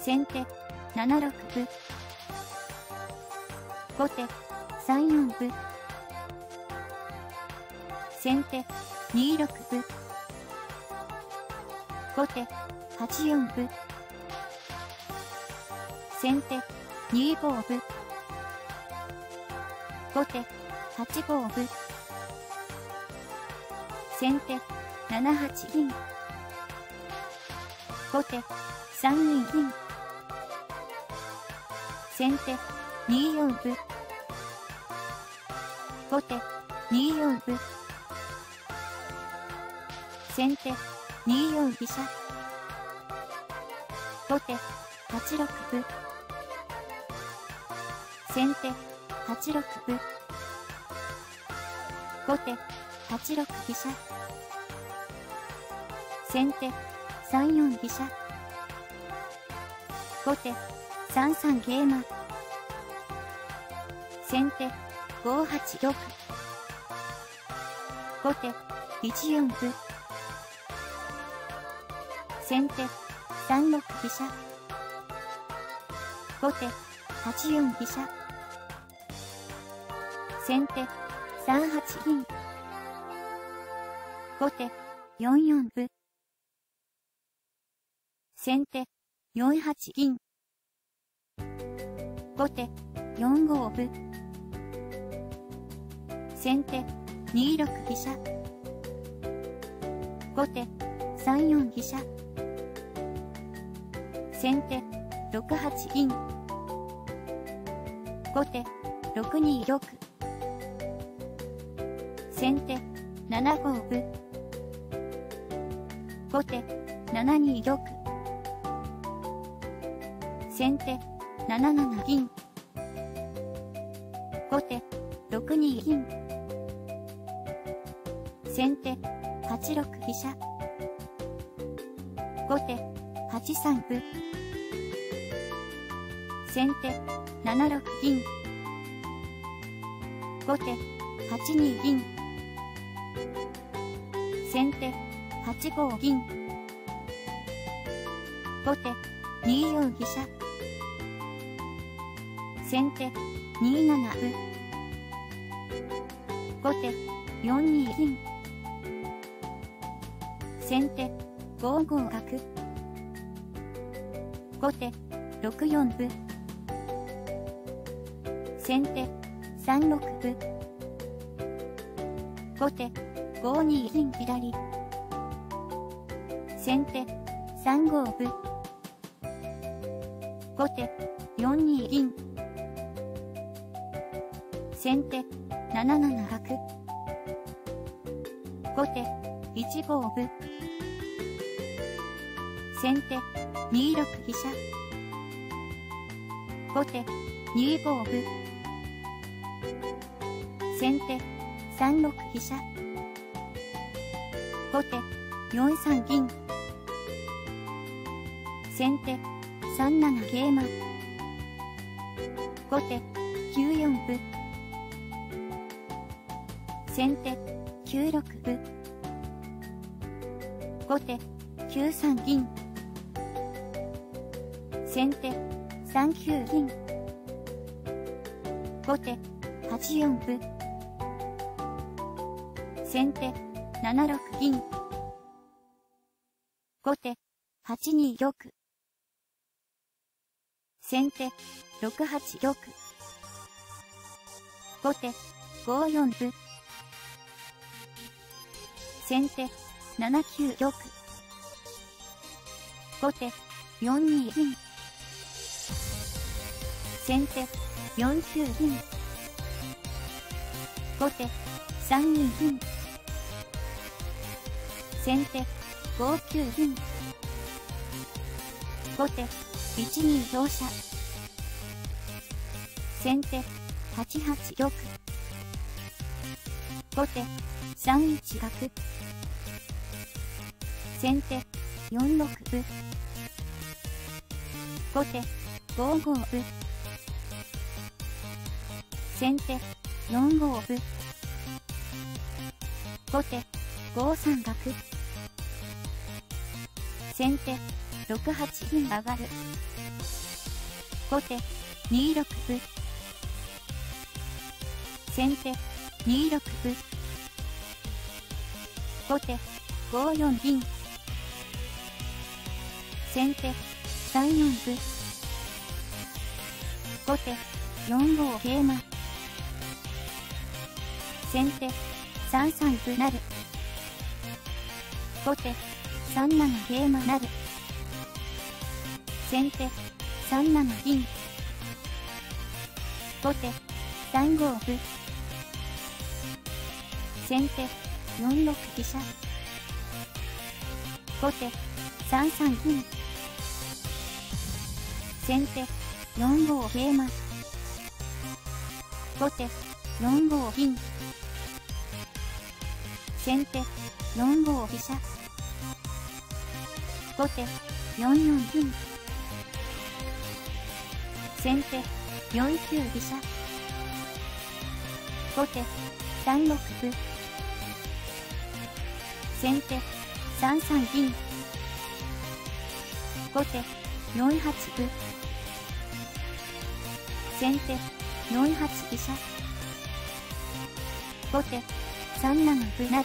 先手7六歩。後手3四歩。先手2六歩。後手8四歩。先手2五歩。後手8五歩。先手7八銀。後手3二銀。先手2四歩。後手2四歩。先手2四飛車。後手8六歩。先手8六歩。後手8六飛車。先手3四飛車。後手3三桂馬。先手5八玉。後手1四歩。先手3六飛車。後手8四飛車。先手3八銀。後手4四歩。先手4八銀。後手4五歩。先手2六飛車。後手3四飛車。先手6八銀。後手6二玉。先手7五歩。後手7二玉。先手7七銀。後手6二銀。先手8六飛車。後手8三歩。先手7六銀。後手8二銀。先手8五銀。後手2四飛車。先手2七歩。後手4二銀。先手5五角。後手6四歩。先手3六歩。後手5二銀左。先手3五歩。後手4二銀。先手7七角。後手1五歩。先手2六飛車。後手2五歩。先手3六飛車。後手4三銀。先手3七桂馬。後手9四歩。先手9六歩。後手9三銀。先手3九銀。後手8四歩。先手7六銀。後手8二玉。先手6八玉。後手5四歩。先手7九玉。後手4二銀。先手4九銀。後手3二銀。先手5九銀。後手1二香車。先手8八玉。後手3一角。先手4六歩。後手5五歩。先手4五歩。後手5三角。先手 6八銀上がる。後手2六歩。先手2六歩。後手5四銀。先手3四歩。後手4五桂馬。先手3三歩成。後手3七桂馬成。先手3七銀。後手3五歩。先手4六飛車。後手3三銀。先手4五桂馬。後手4五銀。先手4五飛車。後手4四銀。先手4九飛車。後手3六歩。先手3三銀。後手4八歩。先手4八飛車。後手3七歩成。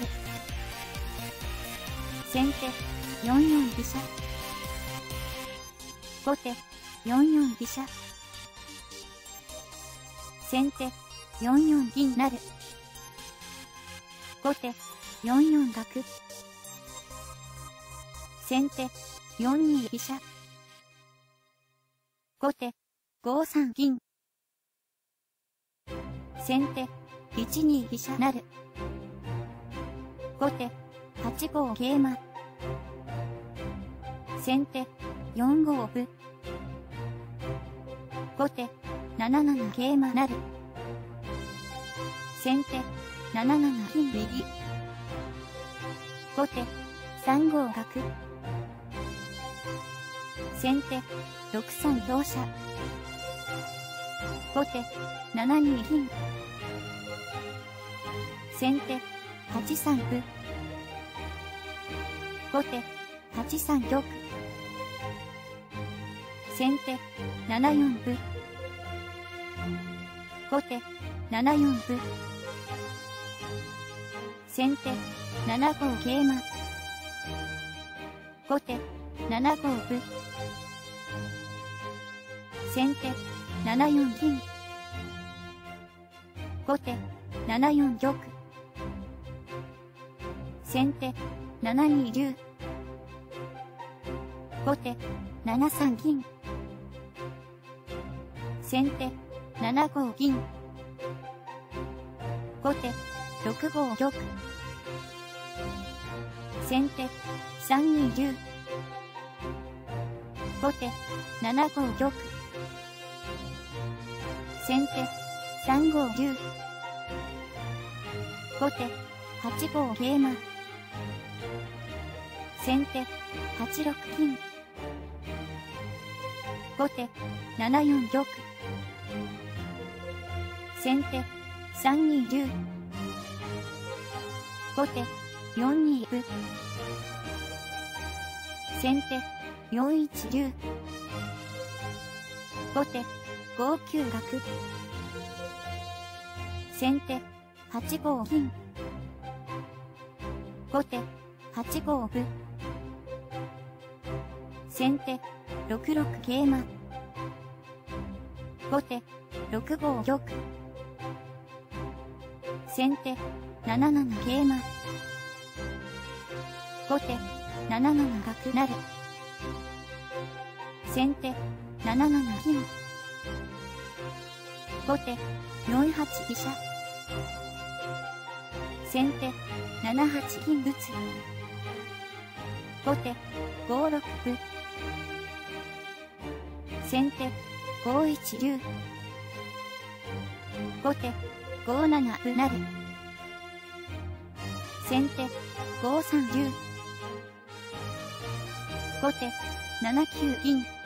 先手4四飛車。後手4四飛車。先手4四銀成。後手4四角。先手4二飛車。後手5三銀。先手1二飛車成。後手8五桂馬。先手4五歩。後手7七桂馬成。先手7七銀右。後手3五角。先手6三香車。後手7二銀。先手8三歩。後手8三玉。先手7四歩。後手7四歩。先手7五桂馬。後手7五歩。先手7四銀。後手7四玉。先手7二竜。後手7三銀。先手7五銀。後手6五玉。先手3二竜。後手7五玉。先手3五竜。後手8五桂馬。先手8六金。後手7四玉。先手3二竜。後手4二歩。先手4一竜。後手5九角。先手8五銀。後手8五歩。先手6六桂馬。後手6五玉。先手7七桂馬。後手7七角成。先手7七銀。後手4八飛車。先手7八銀打つ。後手5六歩。先手5一竜。後手5七歩成。先手5三竜。後手7九銀。